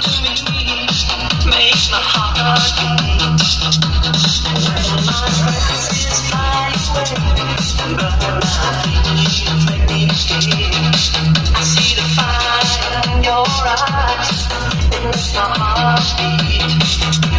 makes my heart beat. When my friends is flying away, but I feel make me escape. I see the fire in your eyes, it makes my heart beat.